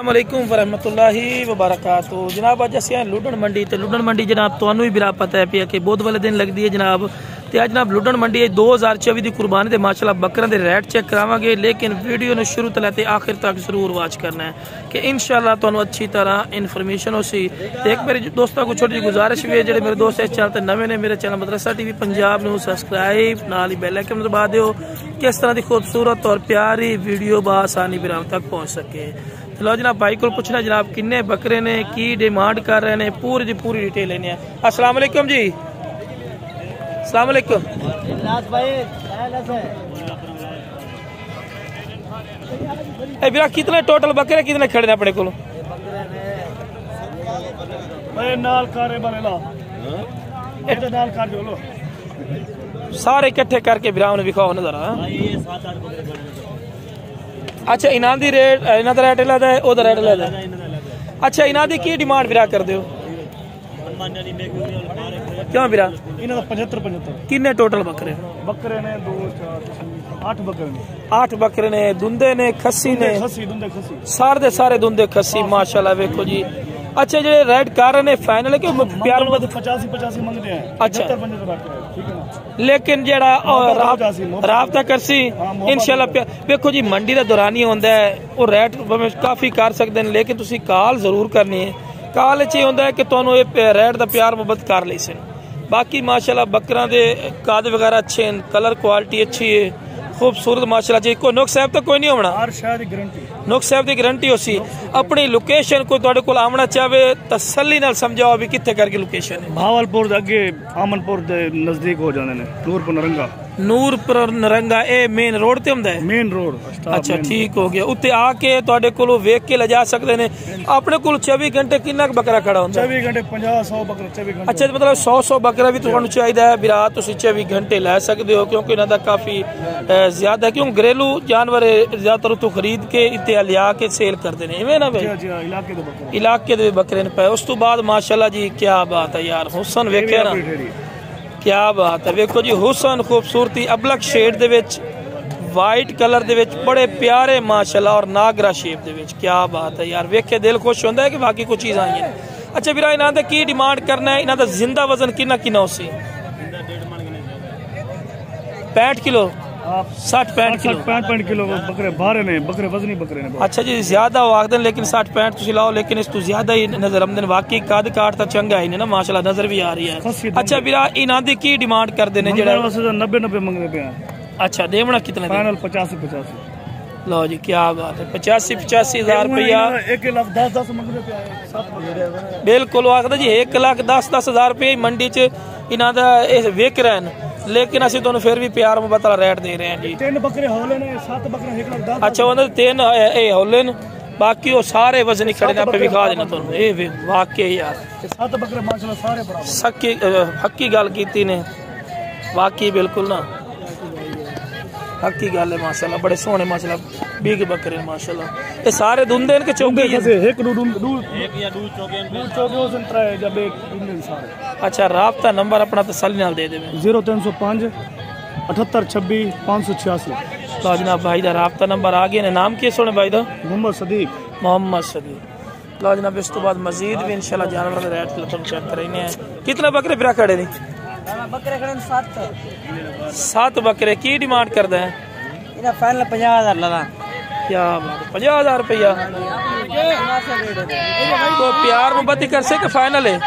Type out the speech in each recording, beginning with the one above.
अस्सलामुअलैकुम वरहमतुल्लाहि वबरकातुहू। जनाब अज असीं आए लुडन मंडी ते लुडन मंडी जनाब तुहानू भी बिरा पता है पिया कि बहुत वाले दिन लगती है जनाब। ते अज जनाब लुडन मंडी 2024 की कुर्बानी दे माशाअल्लाह बकरां दे रेट चेक करावांगे, लेकिन वीडियो ने शुरू तो लेते आखिर तक जरूर वॉच करना है कि इंशाअल्लाह तुहानू अच्छी तरह इन्फॉर्मेशन होसी। ते एक मेरे दोस्तों को छोटी जी गुजारिश भी है, जो मेरे दोस्त इस चैनल ते नवे ने, मेरे चैनल मदरसा टीवी पंजाब नू सब्सक्राइब नाल ही बेल आइकन दबा दियो, किस तरह की खूबसूरत और प्यारी वीडियो बआसानी बिराम तक पहुँच सके। लो जनाब भाई को पूछना जनाब किन्ने बकरे ने, की डिमांड कर रहे ने, पूरी दी पूरी डिटेल लेनी है। अस्सलाम वालेकुम जी। अस्सलाम वालेकुम भाई, कितने टोटल बकरे कितने खड़े ने अपने को? सारे इकट्ठे करके बिराम ने विखाओ नजर। अच्छा इन्हां दी रेट, इन्हां दा रेट अलग है, ओदा रेट अलग है। अच्छा इन्हां दी की डिमांड बिरा कर दियो? क्यों बिरा? इन्हां दा 75 किन्ने टोटल बकरे? बकरे ने 2 4 8 बकरे ने। 8 बकरे ने, दुंदे ने, खस्सी ने? दुंदे खस्सी, सारे दे सारे दुंदे खस्सी माशाल्लाह। देखो जी अच्छा जो रेट कर रहे हैं फाइनल है कि प्यार 85 मंगते हैं। अच्छा ठीक है ना, लेकिन जेड़ा राबता करसी इंशाल्लाह। देखो जी मंडी का दौरान ही होंदा है, वो रेट काफी कर सकते हैं, लेकिन तुसी कॉल जरूर करनी है। कॉल च होंदा है कि तुहानू ये रेट का प्यार मुहब्बत कर ली सन। बाकी माशाल्लाह बकरा दे काद वगैरह अच्छे हैं, कलर क्वालिटी अच्छी है, खूबसूरत माशाल्लाह जी। कोई नुक्स साहब तो कोई नहीं होना, नुक्स साहब की गारंटी होसी। अपनी लोकेशन को तुहाडे कोल आवना चाहे तसल्ली नाल समझाओ भी कित्थे करके लोकेशन है। भावलपुर दे अगे आमनपुर दे नजदीक हो जाने ने, नूरपुर नरंगा। नूरपुर नरंगा ए मेन रोड ते हुंदा है? Main road. अच्छा ठीक हो गया, उत्ते आके तुहाडे कोलों वेख के ले जा सकदे ने। अपने कोल 24 घंटे कितना बकरा खड़ा हुंदा? 24 घंटे 50-100 बकरा 24 घंटे। अच्छा मतलब 100 बकरा भी तुहानू चाहिदा है बिरा, तुसी 24 घंटे लै सकदे हो, क्योंकि इन्हां दा काफी ज्यादा है। क्यों घरेलू जानवर ज्यादातर तो खरीद के इत्ते लिया के सेल करते हैं, इवें ना भाई? इलाके दे बकरे ने पे। उस तो बाद माशाल्लाह जी क्या बात है यार, हुसन वेखे ना, क्या बात है। देखो जी हुसन खूबसूरती अबलक शेड दे विच, वाइट कलर दे विच, बड़े प्यारे माशाल्लाह, और नागरा शेप दे विच, क्या बात है यार। वेखे दिल खुश होंदा है कि बाकी कुछ चीज आई है। अच्छा बिरा इन्हां दा की डिमांड करना है? इन्हां दा जिंदा वजन कितना कितना होसी? 65 किलो 60-65 किलो बकरे बाहर ने, बकरे वजनी बकरे ने। अच्छा जी ज्यादा आखदे लेकिन 60-65 तुसी लाओ, लेकिन इस तो ज्यादा ही नजर आमदन। वाकई कद काट तो चंगा ही ना माशाल्लाह, नजर भी आ रही है। अच्छा बिरा इन्हां दी की डिमांड करदे ने? जेड़ा 90 मंगदे पे। अच्छा देवना कितना? फाइनल 85। लो जी क्या बात है, 85 हजार रुपया। 1,10,10 मंगदे पे। बिल्कुल आखदे जी 1,10,10 हजार रुपये मंडी च इन्हां दा विक रहे हैं, लेकिन असि तुहानू फिर भी प्यार मुहब्बत वाला रेट दे रहे हैं जी। 3 बकरे होले ने, 7 बकरे 1,10,000। अच्छा उन्हें 3 होले ने, बाकी वो सारे वजन ही खड़े ने, आपे विखा देना तुहानू। ये वाकई यार 7 बकरे माशाल्लाह सारे बराबर। हक्की गल कीती ने, वाकई बिल्कुल ना हक्की गल है माशाल्लाह। बड़े सोहने माशाल्लाह बिग बकरे माशाल्लाह। ये सारे दुंदे के चौके अच्छा राबता नंबर अपना तसल्ली नाल दे देवे। 0305 7826 586। लो जनाब भाई दा राबता नंबर आ गया ने। नाम की सोने भाई दा? मोहम्मद सदीक। लो जनाब इस तो बाद मजीद भी इंशाल्लाह जानवर दे रेट तुम चेक करने हैं। कितने बकरे फिर खड़े ने? बकरे खड़े 7 बकरे। की डिमांड करदा है? इना फाइनल 50,000 लगा। क्या बात है, 50,000 रुपया तो प्यार मुहब्बत कर से कि फाइनल है?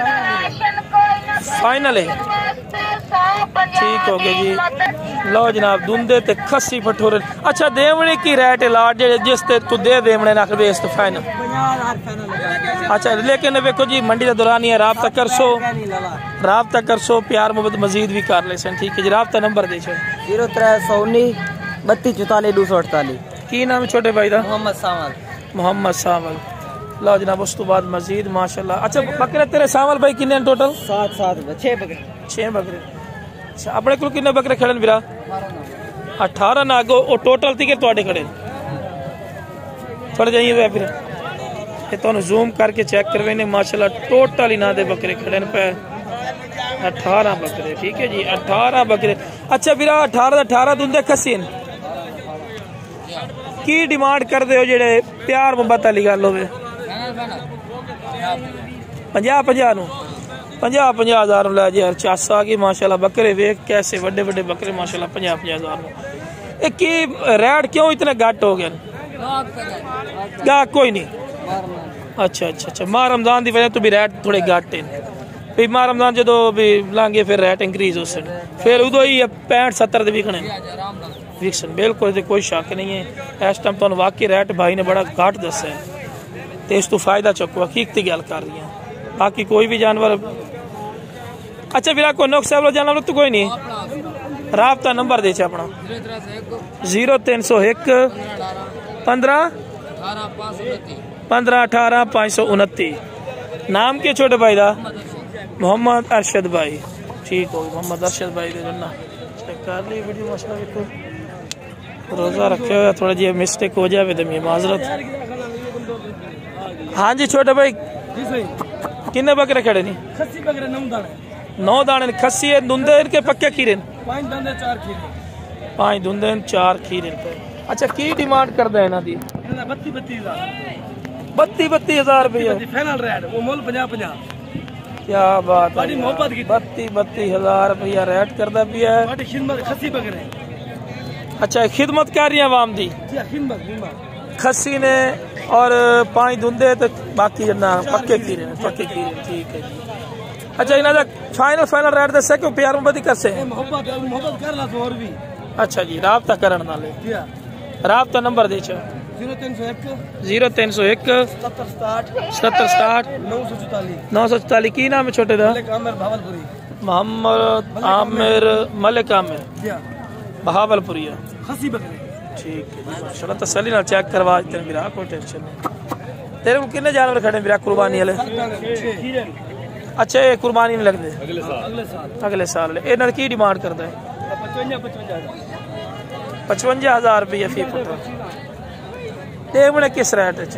फाइनल है, ठीक हो गया जी। लो जनाब दुंदे ते खस्सी फठोरे। अच्छा देवने की रेट लाट जिस ते तू दे देवने ना कर तो फाइनल 50,000। अच्छा लेकिन देखो जी मंडी का दौरान ही है, राबता कर सो प्यार मुहब्बत मजीद भी कर ले सन। ठीक है जी, राबता नंबर दे 0319 3244 248। की नाम छोटे भाई दा? मोहम्मद सावल। लो जनाब उस तो बाद मजीद माशाल्लाह। अच्छा बकरे तेरे सावल भाई किन्ने टोटल? 6 बकरे। 6 बकरे। अच्छा अपने को किन्ने बकरे खड़े बिरा? 18 ना गो और टोटल थी के तुहाडे खड़े? थोड़े जाइए फिर ये तो जूम करके चेक करवे ने माशाल्लाह टोटल इन्हां दे बकरे खड़े पे 18 बकरे। ठीक है जी 18 बकरे। अच्छा बिरा 18 दुंदे खस्सी کی ڈیمانڈ کر دے ہو جڑے پیار محبت والی گل ہوے 50 نو 50 ہزار لے جی ہر چاس آ گئی ماشاءاللہ بکرے ویکھ کیسے وڈے وڈے بکرے ماشاءاللہ 50 ہزار نو اے کی ریٹ کیوں اتنے گھٹ ہو گئے گا کوئی نہیں اچھا ماہ رمضان دی وجہ تو بھی ریٹ تھوڑے گھٹ ہیں بھی ماہ رمضان جدو بھی لانگے پھر ریٹ انکریز ہو سن پھر ادو ہی 65-70 دے وکنے وکسن بالکل کوئی شک نہیں ہے اس ٹائم تو واقعی ریٹ بھائی نے بڑا گھٹ دسا ہے تے اس تو فائدہ چکو حقیقتی گل کر رہی ہیں باقی کوئی بھی جانور اچھا میرا کوئی نقص ہے جانور تو کوئی نہیں رابطہ نمبر دے چا اپنا 0301 15 529 نام کے چھوٹے بھائی دا محمد ارشد بھائی ٹھیک ہو محمد ارشد بھائی دے جنہ چیک کر لی ویڈیو ماشاءاللہ کو روزہ رکھے ہوئے تھوڑا جی مسٹیک ہو جائے تو معذرت ہاں جی چھوٹے بھائی کنے بکرے کھڑے نہیں 9 دانے کھسی ہے دندے ان کے پکے کھیرے 5 دندے 4 کھیرے اچھا کی ڈیمانڈ کر دے نا دی 32 ہزار روپیہ فائنل ریٹ وہ مول 50 کیا بات ہے 32 ہزار روپیہ ریٹ کردا پیا ہے خدمت خسی بکرے اچھا خدمت کر رہی ہیں عوام دی کھسی نے اور 5 دندے تو باقی جنا پکے کھیرے ٹھیک ہے جی اچھا انہاں دا فائنل ریٹ دسے کہ پیار محبت ہی کرسے محبت کر لا تو اور بھی اچھا جی رابطہ کرن نالے رابطہ نمبر دے چا 0301 77 944 کی نام ہے چھوٹے دا محمد عامر ملک عامر بہاول پوری ٹھیک ہے ماشاءاللہ تسلی نال چیک کروا دیتے ہیں میرا کوئی ٹینشن نہیں تیرے کو کتنے جانور کھڑے میرا قربانی والے اچھا یہ قربانی نہیں لگتے اگلے سال یہ نال کی ڈیمانڈ کرتا ہے 55,000 روپیہ فی پٹر دیونے کس ریٹ ہے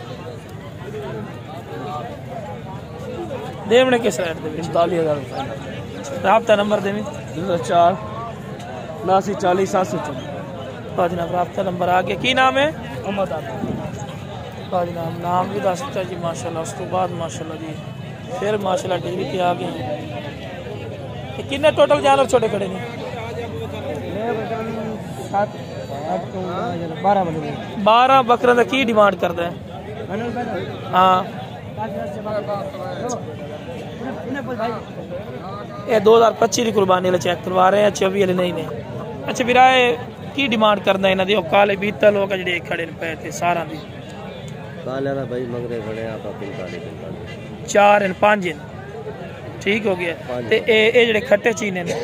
دیونے کس ریٹ دے 45,000 رابطہ نمبر دے 04 79 40 704 جناب رابطہ نمبر آ گیا کی نام ہے محمد جناب نام بھی دس سکتا جی ماشاءاللہ اس تو بعد ماشاءاللہ جی پھر ماشاءاللہ ڈگری پہ آ گئے کتنے ٹوٹل جانور چھوٹے کھڑے نہیں 12 بکرے دا کی ڈیمانڈ کردا ہے ہاں یہ 2025 کی قربانی والے چیک کروا رہے ہیں 24 والے نہیں نے اچھا برائے کی ڈیمانڈ کرنا ہے انہاں دی کالے بیتا لوگ جڑے کھڑے پے تے سارا دی کالے دا بھائی منگرے کھڑے آپ 45 4 ان 5 ان ٹھیک ہو گیا تے اے جڑے کھٹے چینے نے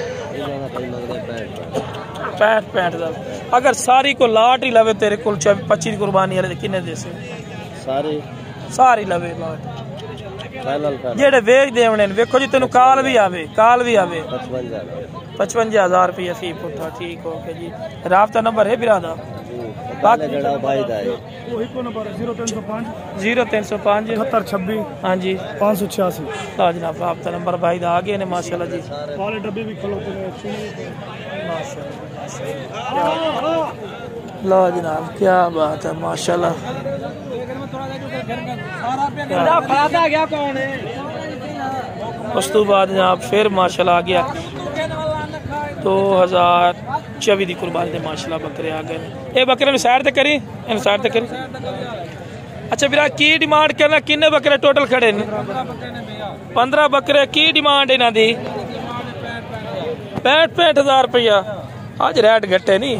65 دا اگر ساری کو لاٹ ہی لوے تیرے کول 25 قربانی والے کنے دے سے ساری لوے لاٹ جڑے ویچ دیونے ویکھو جی تینوں کال بھی آوے 55,000 روپیہ فی پٹھا ٹھیک ہو گیا جی رابطہ نمبر ہے برادر بائی 0305 76 ہاں جی 586 جناب رابطہ نمبر بھائی دا آگے نے ماشاءاللہ جی والے ڈبے بھی کھلوتے ہیں ماشاءاللہ لا جناب کیا بات ہے ماشاءاللہ اس تو بعد جناب پھر ماشاءاللہ آ گیا 2024 دی قربانی دے ماشاءاللہ بکرے آ گئے اے بکرے میں سائر تے کری اچھا میرا کی ڈیمانڈ کرنا کنے بکرے ٹوٹل کھڑے نے 15 بکرے کی ڈیمانڈ انہاں دی 65,000 روپیہ آج ریٹ گھٹے نہیں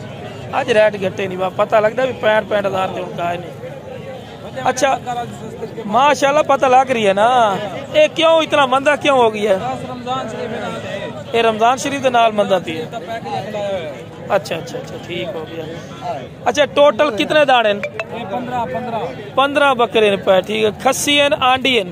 پتہ لگتا بھی 65,000 تے کا نہیں اچھا ماشاءاللہ پتہ لگ رہی ہے نا اے کیوں اتنا مندہ کیوں ہو گیا اے رمضان شریف دے نال مندہ پی ہے اچھا ٹھیک ہو گیا اچھا ٹوٹل کتنے دانے 15 بکرے پہ ٹھیک ہے کھسی ہیں آنڈی ہیں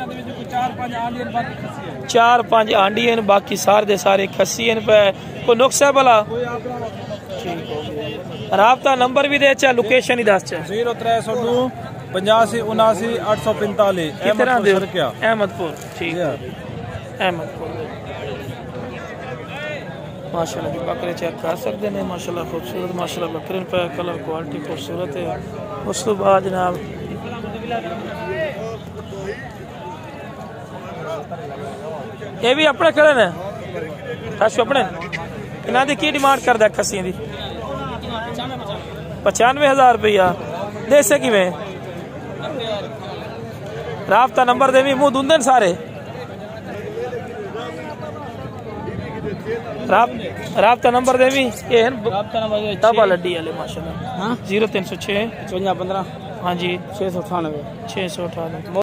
4-5 آنڈی ہیں باقی سارے کھسی ہیں پہ کوئی نقص ہے بلا ٹھیک ہو گیا رابطہ نمبر بھی دے چاہ لوکیشن ہی دس چاہ 0302 85 79 845 احمد پور ٹھیک ہے احمد پور ماشاءاللہ جی بکرے چیک کر سکتے ہیں ماشاءاللہ خوبصورت ماشاءاللہ بکرے پہ کلر کوالٹی خوبصورت ہے اس تو بعد جناب یہ بھی اپنے کھڑے نے کاشو اپنے انہاں دی کی ڈیمانڈ کر دے کھسیاں دی 95,000 روپیہ دے سے کیویں رابطہ نمبر دے بھی منہ دندن سارے رابطہ نمبر دے بھی یہ ہے تابا لڈی والے ماشاءاللہ 0306 5515 ہاں جی 698